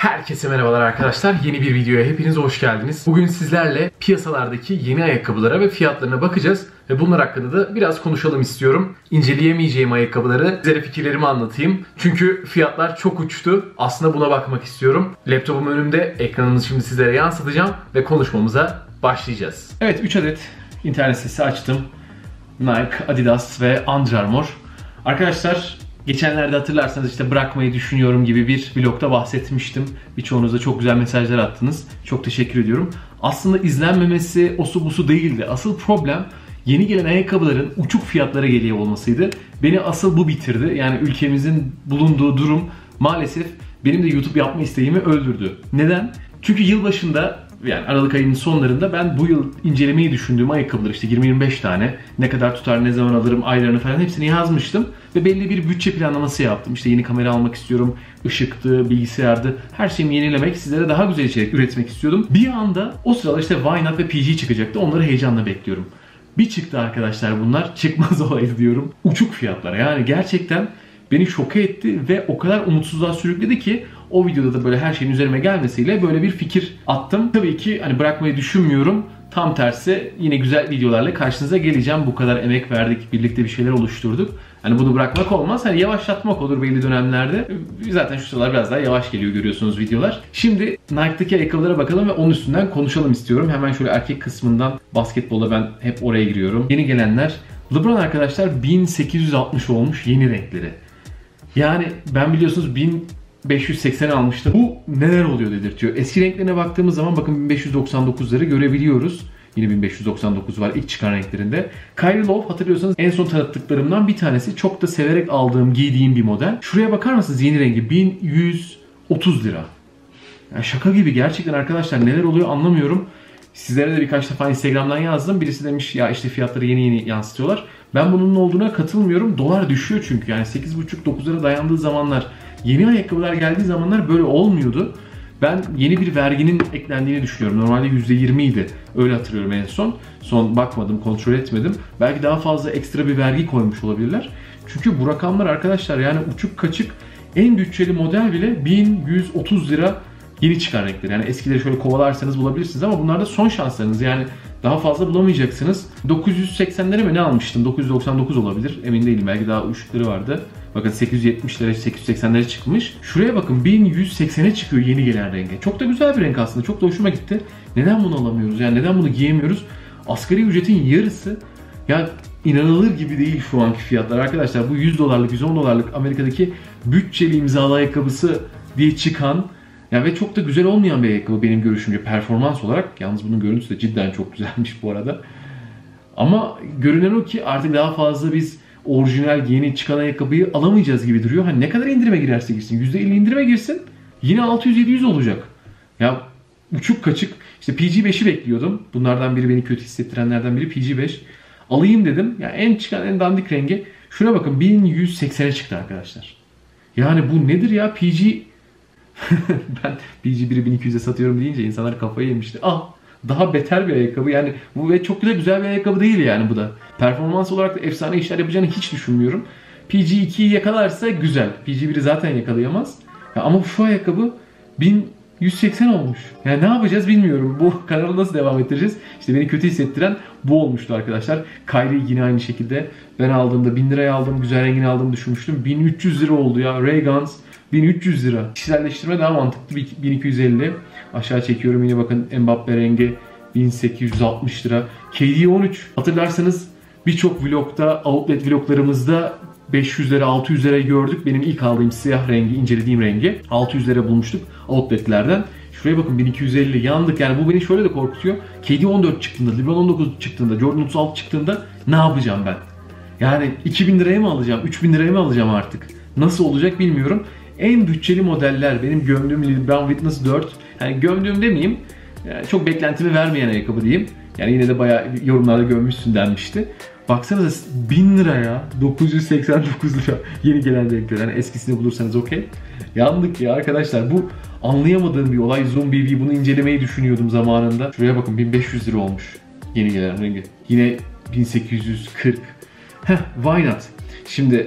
Herkese merhabalar arkadaşlar. Yeni bir videoya hepiniz hoş geldiniz. Bugün sizlerle piyasalardaki yeni ayakkabılara ve fiyatlarına bakacağız. Ve bunlar hakkında da biraz konuşalım istiyorum. İnceleyemeyeceğim ayakkabıları sizlere fikirlerimi anlatayım. Çünkü fiyatlar çok uçtu. Aslında buna bakmak istiyorum. Laptopum önümde. Ekranımızı şimdi sizlere yansıtacağım. Ve konuşmamıza başlayacağız. Evet, 3 adet internet sitesi açtım. Nike, Adidas ve Under Armour. Arkadaşlar, geçenlerde hatırlarsanız işte bırakmayı düşünüyorum gibi bir vlogda bahsetmiştim. Birçoğunuz da çok güzel mesajlar attınız. Çok teşekkür ediyorum. Aslında izlenmemesi osu busu değildi. Asıl problem yeni gelen ayakkabıların uçuk fiyatlara geliyor olmasıydı. Beni asıl bu bitirdi. Yani ülkemizin bulunduğu durum maalesef benim de YouTube yapma isteğimi öldürdü. Neden? Çünkü yılbaşında, yani Aralık ayının sonlarında ben bu yıl incelemeyi düşündüğüm ayakkabılar işte 20-25 tane, ne kadar tutar, ne zaman alırım, aylarını falan hepsini yazmıştım. Ve belli bir bütçe planlaması yaptım. İşte yeni kamera almak istiyorum, ışıktı, bilgisayardı, her şeyimi yenilemek, sizlere daha güzel içerik üretmek istiyordum. Bir anda o sırada işte Why Not ve PG çıkacaktı, onları heyecanla bekliyorum. Bir çıktı arkadaşlar bunlar, çıkmaz olaydı diyorum. Uçuk fiyatlar, yani gerçekten beni şoke etti ve o kadar umutsuzluğa sürükledi ki o videoda da böyle her şeyin üzerime gelmesiyle böyle bir fikir attım. Tabii ki hani bırakmayı düşünmüyorum. Tam tersi yine güzel videolarla karşınıza geleceğim. Bu kadar emek verdik, birlikte bir şeyler oluşturduk. Hani bunu bırakmak olmaz. Hani yavaşlatmak olur belli dönemlerde. Zaten şu sıralar biraz daha yavaş geliyor, görüyorsunuz videolar. Şimdi Nike'daki ayakkabılara bakalım ve onun üstünden konuşalım istiyorum. Hemen şöyle erkek kısmından, basketbolda ben hep oraya giriyorum. Yeni gelenler. LeBron arkadaşlar 1860 olmuş yeni renkleri. Yani ben biliyorsunuz 1580 almıştım. Bu neler oluyor dedirtiyor. Eski renklerine baktığımız zaman bakın 1599'ları görebiliyoruz. Yine 1599 var ilk çıkan renklerinde. Kyrie Love hatırlıyorsanız en son tanıttıklarımdan bir tanesi. Çok da severek aldığım, giydiğim bir model. Şuraya bakar mısınız yeni rengi? 1130 lira. Yani şaka gibi gerçekten arkadaşlar, neler oluyor anlamıyorum. Sizlere de birkaç defa Instagram'dan yazdım. Birisi demiş ya işte fiyatları yeni yansıtıyorlar. Ben bunun olduğuna katılmıyorum. Dolar düşüyor çünkü. Yani 8,5-9'lara dayandığı zamanlar, yeni ayakkabılar geldiği zamanlar böyle olmuyordu. Ben yeni bir verginin eklendiğini düşünüyorum. Normalde %20 idi. Öyle hatırlıyorum en son. Son bakmadım, kontrol etmedim. Belki daha fazla ekstra bir vergi koymuş olabilirler. Çünkü bu rakamlar arkadaşlar yani uçuk kaçık. En bütçeli model bile 1130 lira yeni çıkan renkler. Yani eskileri şöyle kovalarsanız bulabilirsiniz ama bunlar da son şanslarınız. Yani daha fazla bulamayacaksınız. 980'lere mi ne almıştım? 999 olabilir. Emin değilim. Belki daha uçukları vardı. Bakın 870'lere, 880'lere çıkmış. Şuraya bakın 1180'e çıkıyor yeni gelen renge. Çok da güzel bir renk aslında. Çok da hoşuma gitti. Neden bunu alamıyoruz? Yani neden bunu giyemiyoruz? Asgari ücretin yarısı. Ya inanılır gibi değil şu anki fiyatlar arkadaşlar. Bu 100 dolarlık, 110 dolarlık Amerika'daki bütçeli imzalı ayakkabısı diye çıkan ya ve çok da güzel olmayan bir ayakkabı benim görüşümce performans olarak. Yalnız bunun görüntüsü de cidden çok güzelmiş bu arada. Ama görünen o ki artık daha fazla biz orijinal yeni çıkan ayakkabıyı alamayacağız gibi duruyor. Hani ne kadar indirime girerse girsin, %50 indirime girsin yine 600-700 olacak. Ya uçuk kaçık. İşte PG5'i bekliyordum. Bunlardan biri, beni kötü hissettirenlerden biri PG5. Alayım dedim. Ya en çıkan en dandik rengi. Şuna bakın 1180'e çıktı arkadaşlar. Yani bu nedir ya? Ben PG1'i 1200'e satıyorum deyince insanlar kafayı yemişti. Daha beter bir ayakkabı yani bu ve çok güzel bir ayakkabı değil yani bu da. Performans olarak da efsane işler yapacağını hiç düşünmüyorum. PG2'yi yakalarsa güzel. PG1'i zaten yakalayamaz. Ya ama şu ayakkabı 1180 olmuş. Yani ne yapacağız bilmiyorum. Bu kanalı nasıl devam ettireceğiz? İşte beni kötü hissettiren bu olmuştu arkadaşlar. Kyrie yine aynı şekilde. Ben aldığımda 1000 liraya aldım. Güzel rengini aldığımı düşünmüştüm. 1300 lira oldu ya. Ray-Guns 1300 lira. Kişiselleştirme daha mantıklı. 1250. Aşağı çekiyorum yine bakın Mbappe rengi 1860 lira. KD13. Hatırlarsanız birçok vlogda, outlet vloglarımızda 500 lira 600 lira gördük. Benim ilk aldığım siyah rengi, incelediğim rengi 600 lira bulmuştuk outletlerden. Şuraya bakın 1250, yandık. Yani bu beni şöyle de korkutuyor. KD14 çıktığında, LeBron 19 çıktığında, Jordan 36 çıktığında ne yapacağım ben? Yani 2000 liraya mı alacağım, 3000 liraya mı alacağım artık? Nasıl olacak bilmiyorum. En bütçeli modeller benim gömdüğüm LeBron Witness 4. Yani gömdüğüm demeyeyim. Yani çok beklentimi vermeyen ayakkabı diyeyim. Yani yine de bayağı yorumlarda gömmüşsün denmişti. Baksanıza 1000 lira ya. 989 lira yeni gelen renkler. Yani eskisini bulursanız okey. Yandık ya arkadaşlar. Bu anlayamadığım bir olay. Zoom BB bunu incelemeyi düşünüyordum zamanında. Şuraya bakın 1500 lira olmuş yeni gelen rengi. Yine 1840. Why not? Şimdi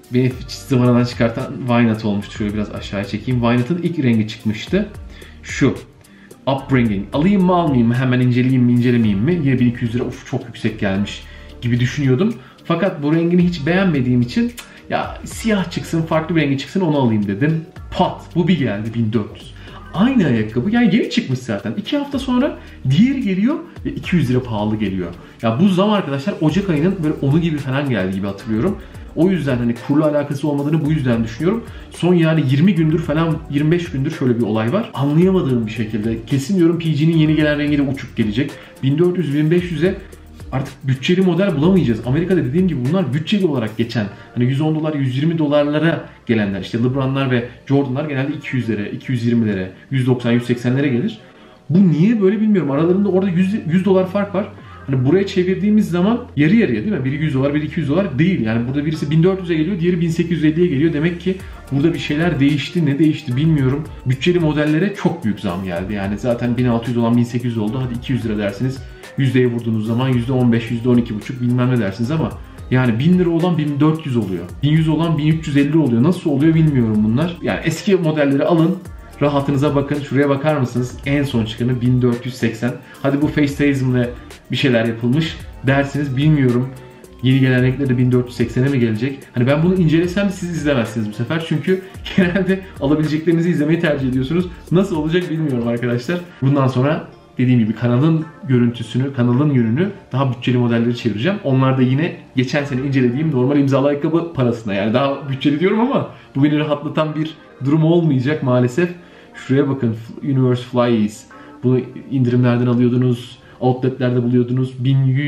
beni hiç zıvanadan çıkartan Wynot olmuştu. Şöyle biraz aşağıya çekeyim. Wynot'ın ilk rengi çıkmıştı. Şu. Upbringing. Alayım mı almayayım mı? Hemen inceleyeyim mi incelemeyeyim mi? Yine 1200 lira. Uf çok yüksek gelmiş gibi düşünüyordum. Fakat bu rengini hiç beğenmediğim için ya siyah çıksın, farklı bir rengi çıksın onu alayım dedim. Pat! Bu bir geldi 1400. Aynı ayakkabı. Yani yeni çıkmış zaten. 2 hafta sonra diğeri geliyor ve 200 lira pahalı geliyor. Ya bu zam arkadaşlar Ocak ayının böyle 10'u gibi falan geldi gibi hatırlıyorum. O yüzden hani kurla alakası olmadığını bu yüzden düşünüyorum. Son yani 20 gündür falan 25 gündür şöyle bir olay var. Anlayamadığım bir şekilde. Kesin diyorum PG'nin yeni gelen rengi de uçuk gelecek. 1400-1500'e artık bütçeli model bulamayacağız. Amerika'da dediğim gibi bunlar bütçeli olarak geçen. Hani 110 dolar, 120 dolarlara gelenler. İşte LeBron'lar ve Jordan'lar genelde 200'lere, 220'lere, 190, 180'lere gelir. Bu niye böyle bilmiyorum. Aralarında orada 100 dolar fark var. Hani buraya çevirdiğimiz zaman yarı yarıya değil mi? Biri 100 dolar, biri 200 dolar değil. Yani burada birisi 1400'e geliyor, diğeri 1850'ye geliyor. Demek ki burada bir şeyler değişti. Ne değişti bilmiyorum. Bütçeli modellere çok büyük zam geldi. Yani zaten 1600 olan 1800 oldu. Hadi 200 lira dersiniz. Yüzdeye vurduğunuz zaman %15, %12,5 bilmem ne dersiniz ama yani 1000 lira olan 1400 oluyor. 1100 olan 1350 oluyor. Nasıl oluyor bilmiyorum bunlar. Yani eski modelleri alın. Rahatınıza bakın. Şuraya bakar mısınız? En son çıkanı 1480. Hadi bu FaceTime'le bir şeyler yapılmış dersiniz. Bilmiyorum. Yeni gelen renkler de 1480'e mi gelecek? Hani ben bunu incelesem de siz izlemezsiniz bu sefer. Çünkü genelde alabileceklerinizi izlemeyi tercih ediyorsunuz. Nasıl olacak bilmiyorum arkadaşlar. Bundan sonra dediğim gibi kanalın görüntüsünü, kanalın yönünü daha bütçeli modelleri çevireceğim. Onlar da yine geçen sene incelediğim normal imzalı ayakkabı parasına. Yani daha bütçeli diyorum ama bu beni rahatlatan bir durum olmayacak maalesef. Şuraya bakın. Universe Flies. Bunu indirimlerden alıyordunuz. Outletlerde buluyordunuz.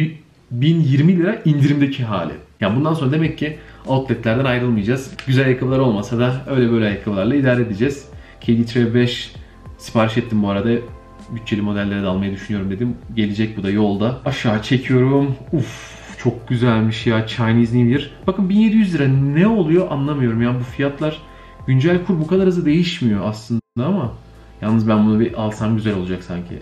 1020 lira indirimdeki hali. Yani bundan sonra demek ki outletlerden ayrılmayacağız. Güzel ayakkabılar olmasa da öyle böyle ayakkabılarla idare edeceğiz. KD 5 sipariş ettim bu arada. Bütçeli modellere de almayı düşünüyorum dedim. Gelecek bu da yolda. Aşağı çekiyorum. Uf çok güzelmiş ya Chinese New Year. Bakın 1700 lira ne oluyor anlamıyorum ya bu fiyatlar. Güncel kur bu kadar hızlı değişmiyor aslında ama yalnız ben bunu bir alsam güzel olacak sanki.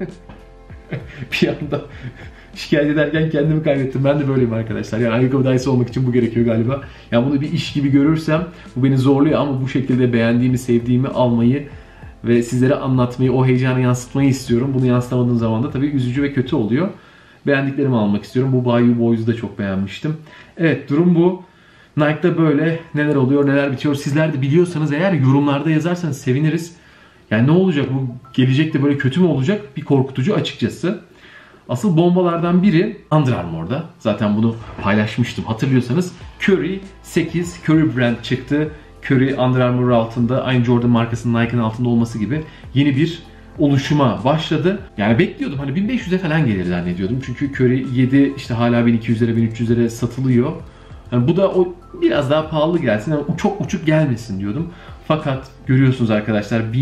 Bir anda şikayet ederken kendimi kaybettim. Ben de böyleyim arkadaşlar. Yani ayakkabı dayısı olmak için bu gerekiyor galiba. Yani bunu bir iş gibi görürsem bu beni zorluyor ama bu şekilde beğendiğimi, sevdiğimi almayı ve sizlere anlatmayı, o heyecanı yansıtmayı istiyorum. Bunu yansıtamadığım zaman da tabii üzücü ve kötü oluyor. Beğendiklerimi almak istiyorum. Bu Bayou Boys'u da çok beğenmiştim. Evet durum bu. Nike'da böyle neler oluyor, neler bitiyor. Sizler de biliyorsanız eğer yorumlarda yazarsanız seviniriz. Yani ne olacak bu gelecekte böyle kötü mü olacak? Bir korkutucu açıkçası. Asıl bombalardan biri Under Armour'da. Zaten bunu paylaşmıştım hatırlıyorsanız. Curry 8 Curry brand çıktı. Curry Under Armour altında aynı Jordan markasının Nike'ın altında olması gibi yeni bir oluşuma başladı. Yani bekliyordum hani 1500'e falan gelir zannediyordum. Çünkü Curry 7 işte hala 1200 lira 1300 lira satılıyor. Yani bu da o biraz daha pahalı gelsin. Yani çok uçuk gelmesin diyordum. Fakat görüyorsunuz arkadaşlar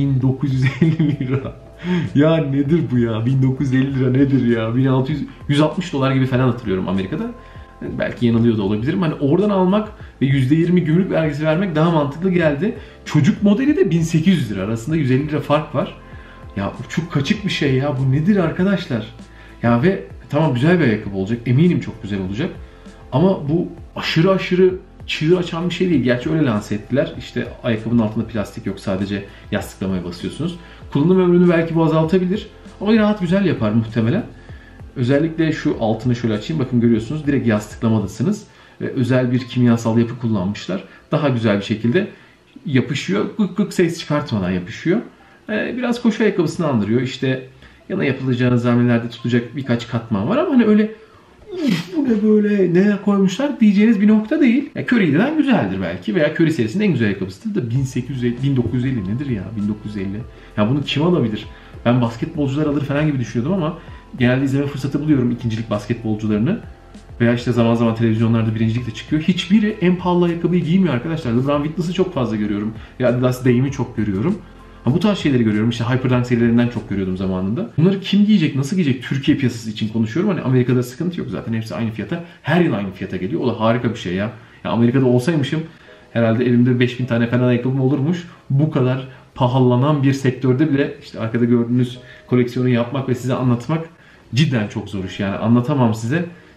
1950 lira. Ya nedir bu ya? 1950 lira nedir ya? 1600 160 dolar gibi falan hatırlıyorum Amerika'da. Belki yanılıyor da olabilirim. Hani oradan almak ve %20 gümrük vergisi vermek daha mantıklı geldi. Çocuk modeli de 1800 lira. Arasında 150 lira fark var. Ya çok kaçık bir şey ya. Bu nedir arkadaşlar? Ya ve tamam güzel bir ayakkabı olacak. Eminim çok güzel olacak. Ama bu aşırı çığır açan bir şey değil. Gerçi öyle lanse ettiler. İşte ayakkabının altında plastik yok. Sadece yastıklamaya basıyorsunuz. Kullanım ömrünü belki bu azaltabilir. Ama rahat güzel yapar muhtemelen. Özellikle şu altını şöyle açayım. Bakın görüyorsunuz direkt yastıklamadasınız. Ve özel bir kimyasal yapı kullanmışlar. Daha güzel bir şekilde yapışıyor. Gık gık ses çıkartmadan yapışıyor. Biraz koşu ayakkabısını andırıyor. İşte yana yapılacağınız hamlelerde tutacak birkaç katman var ama hani öyle bu ne böyle ne koymuşlar diyeceğiniz bir nokta değil. Ya Curry'den güzeldir belki veya Curry serisinin en güzel ayakkabısıdır da 1950 nedir ya 1950. Ya bunu kim alabilir? Ben basketbolcular alır falan gibi düşünüyordum ama genelde izleme fırsatı buluyorum ikincilik basketbolcularını. Veya işte zaman zaman televizyonlarda birincilik de çıkıyor. Hiçbiri en pahalı ayakkabıyı giymiyor arkadaşlar. LeBron Witness'ı çok fazla görüyorum. Ya Adidas Dame'i çok görüyorum. Bu tarz şeyleri görüyorum. İşte Hyperdunk serilerinden çok görüyordum zamanında. Bunları kim giyecek, nasıl giyecek? Türkiye piyasası için konuşuyorum. Hani Amerika'da sıkıntı yok zaten. Hepsi aynı fiyata. Her yıl aynı fiyata geliyor. O da harika bir şey ya. Ya Amerika'da olsaymışım herhalde elimde 5000 tane falan ayakkabım olurmuş. Bu kadar pahalanan bir sektörde bile işte arkada gördüğünüz koleksiyonu yapmak ve size anlatmak cidden çok zor iş. Yani anlatamam size.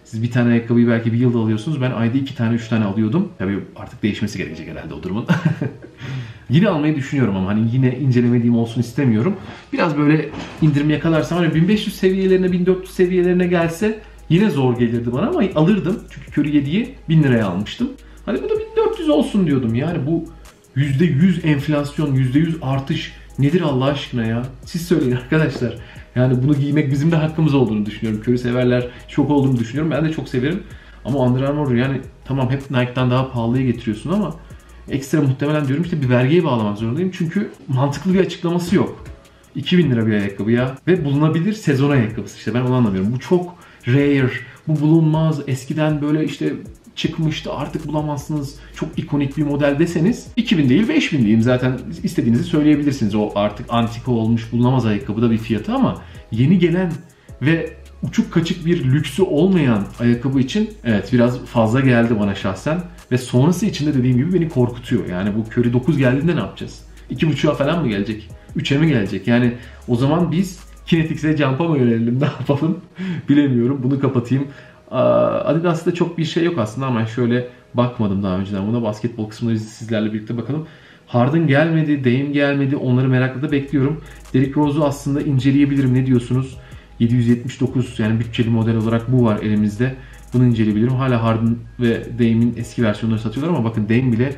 Siz bir tane ayakkabıyı belki bir yılda alıyorsunuz. Ben ayda 2 tane 3 tane alıyordum. Tabii artık değişmesi gerekecek herhalde o durumun. Yine almayı düşünüyorum ama hani yine incelemediğim olsun istemiyorum. Biraz böyle indirim yakalarsam hani 1500 seviyelerine 1400 seviyelerine gelse yine zor gelirdi bana ama alırdım. Çünkü Curry 7'yi 1000 liraya almıştım. Hani bu da 1400 olsun diyordum. Yani bu %100 enflasyon, %100 artış nedir Allah aşkına ya? Siz söyleyin arkadaşlar. Yani bunu giymek bizim de hakkımız olduğunu düşünüyorum. Curry severler çok olduğunu düşünüyorum. Ben de çok severim. Ama Under Armour yani tamam hep Nike'dan daha pahalıya getiriyorsun ama ekstra muhtemelen diyorum işte bir vergiye bağlamak zorundayım. Çünkü mantıklı bir açıklaması yok. 2000 lira bir ayakkabı ya. Ve bulunabilir sezon ayakkabısı işte ben onu anlamıyorum. Bu çok rare, bu bulunmaz. Eskiden böyle işte çıkmıştı artık bulamazsınız. Çok ikonik bir model deseniz 2000 değil 5000 diyeyim zaten istediğinizi söyleyebilirsiniz. O artık antika olmuş bulunamaz ayakkabı da bir fiyatı ama yeni gelen ve uçuk kaçık bir lüksü olmayan ayakkabı için evet biraz fazla geldi bana şahsen. Ve sonrası için de dediğim gibi beni korkutuyor. Yani bu Curry 9 geldiğinde ne yapacağız? 2.5'a falan mı gelecek? 3'e mi gelecek? Yani o zaman biz Kinetics'e Jump'a mı yönelelim? Ne yapalım? Bilemiyorum. Bunu kapatayım. Adidas'ta çok bir şey yok aslında ama şöyle bakmadım daha önceden buna. Basketbol kısmını sizlerle birlikte bakalım. Harden gelmedi, Dame gelmedi. Onları merakla da bekliyorum. Derrick Rose'u aslında inceleyebilirim. Ne diyorsunuz? 779 yani bütçeli model olarak bu var elimizde. Bunu inceleyebilirim. Hala Harden ve Dame'in eski versiyonları satıyorlar ama bakın Dame bile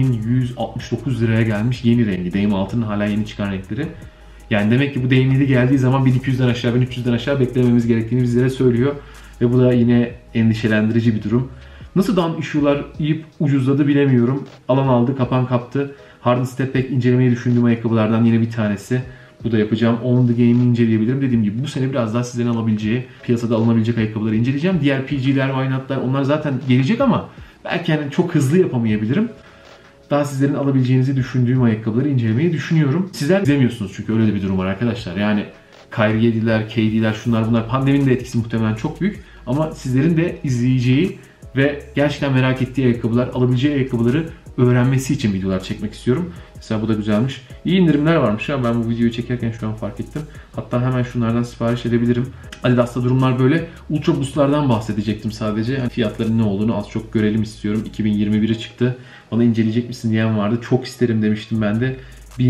1169 liraya gelmiş yeni rengi. Dame altının hala yeni çıkan renkleri. Yani demek ki bu Dame 7 geldiği zaman 1200'den aşağı 1300'den aşağı beklememiz gerektiğini bizlere söylüyor. Ve bu da yine endişelendirici bir durum. Nasıl down issue'lar yiyip ucuzladı bilemiyorum. Alan aldı, kapan kaptı. Harden Step Back incelemeyi düşündüğüm ayakkabılardan yine bir tanesi. Bu da yapacağım. On the Game'i inceleyebilirim. Dediğim gibi bu sene biraz daha sizlerin alabileceği, piyasada alınabilecek ayakkabıları inceleyeceğim. Diğer PG'ler, Why Not'lar onlar zaten gelecek ama belki yani çok hızlı yapamayabilirim. Daha sizlerin alabileceğinizi düşündüğüm ayakkabıları incelemeyi düşünüyorum. Sizler izlemiyorsunuz çünkü öyle de bir durum var arkadaşlar. Yani Kyrie 7'ler, KD'ler şunlar bunlar pandeminin de etkisi muhtemelen çok büyük. Ama sizlerin de izleyeceği ve gerçekten merak ettiği ayakkabılar, alabileceği ayakkabıları öğrenmesi için videolar çekmek istiyorum. Mesela bu da güzelmiş. İyi indirimler varmış ya. Ben bu videoyu çekerken şu an fark ettim. Hatta hemen şunlardan sipariş edebilirim. Adidas'ta durumlar böyle. Ultra Boost'lardan bahsedecektim sadece. Yani fiyatların ne olduğunu az çok görelim istiyorum. 2021'e çıktı. Bana inceleyecek misin diyen vardı. Çok isterim demiştim ben de.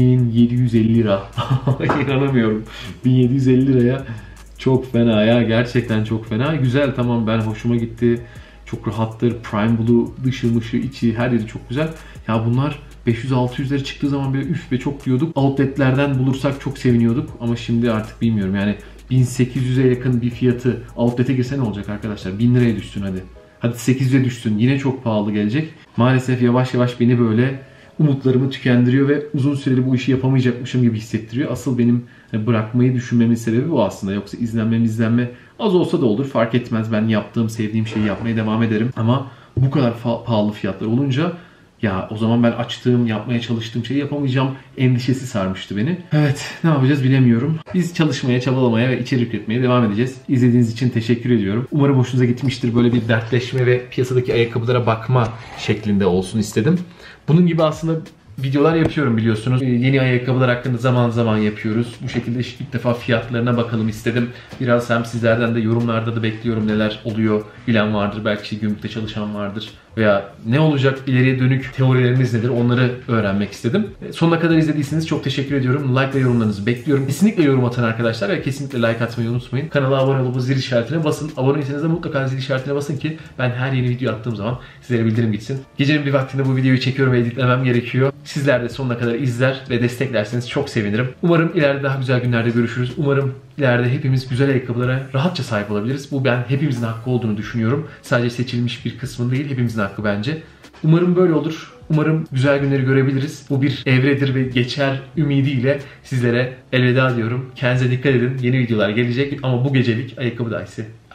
1750 lira. İnanamıyorum. 1750 liraya. Çok fena ya. Gerçekten çok fena. Güzel tamam ben hoşuma gitti. Çok rahattır. Prime Blue dışı mışı içi her yeri çok güzel. Ya bunlar 500-600'lere çıktığı zaman böyle üf be çok diyorduk. Outletlerden bulursak çok seviniyorduk. Ama şimdi artık bilmiyorum yani 1800'e yakın bir fiyatı outlet'e girse ne olacak arkadaşlar? 1000 liraya düşsün hadi. Hadi 800'e düşsün. Yine çok pahalı gelecek. Maalesef yavaş yavaş beni böyle umutlarımı tükendiriyor ve uzun süreli bu işi yapamayacakmışım gibi hissettiriyor. Asıl benim bırakmayı düşünmemin sebebi bu aslında. Yoksa izlenme az olsa da olur. Fark etmez. Ben yaptığım, sevdiğim şeyi yapmaya devam ederim. Ama bu kadar pahalı fiyatlar olunca ya o zaman ben açtığım, yapmaya çalıştığım şeyi yapamayacağım endişesi sarmıştı beni. Evet, ne yapacağız bilemiyorum. Biz çalışmaya, çabalamaya ve içerik üretmeye devam edeceğiz. İzlediğiniz için teşekkür ediyorum. Umarım hoşunuza gitmiştir. Böyle bir dertleşme ve piyasadaki ayakkabılara bakma şeklinde olsun istedim. Bunun gibi aslında videolar yapıyorum biliyorsunuz. Yeni ayakkabılar hakkında zaman zaman yapıyoruz. Bu şekilde ilk defa fiyatlarına bakalım istedim. Biraz hem sizlerden de yorumlarda da bekliyorum neler oluyor bilen vardır. Belki işte gümrükte çalışan vardır. Veya ne olacak ileriye dönük teorileriniz nedir onları öğrenmek istedim. Sonuna kadar izlediyseniz çok teşekkür ediyorum. Like ve yorumlarınızı bekliyorum. Kesinlikle yorum atın arkadaşlar ve kesinlikle like atmayı unutmayın. Kanala abone olup zil işaretine basın. Aboneyseniz de mutlaka zil işaretine basın ki ben her yeni video attığım zaman sizlere bildirim gitsin. Gecenin bir vaktinde bu videoyu çekiyorum ve editlemem gerekiyor. Sizler de sonuna kadar izler ve desteklerseniz çok sevinirim. Umarım ileride daha güzel günlerde görüşürüz. Umarım ileride hepimiz güzel ayakkabılara rahatça sahip olabiliriz. Bu ben hepimizin hakkı olduğunu düşünüyorum. Sadece seçilmiş bir kısmın değil, hepimizin hakkı bence. Umarım böyle olur. Umarım güzel günleri görebiliriz. Bu bir evredir ve geçer ümidiyle sizlere elveda diyorum. Kendinize dikkat edin. Yeni videolar gelecek ama bu gecelik ayakkabı dahisi.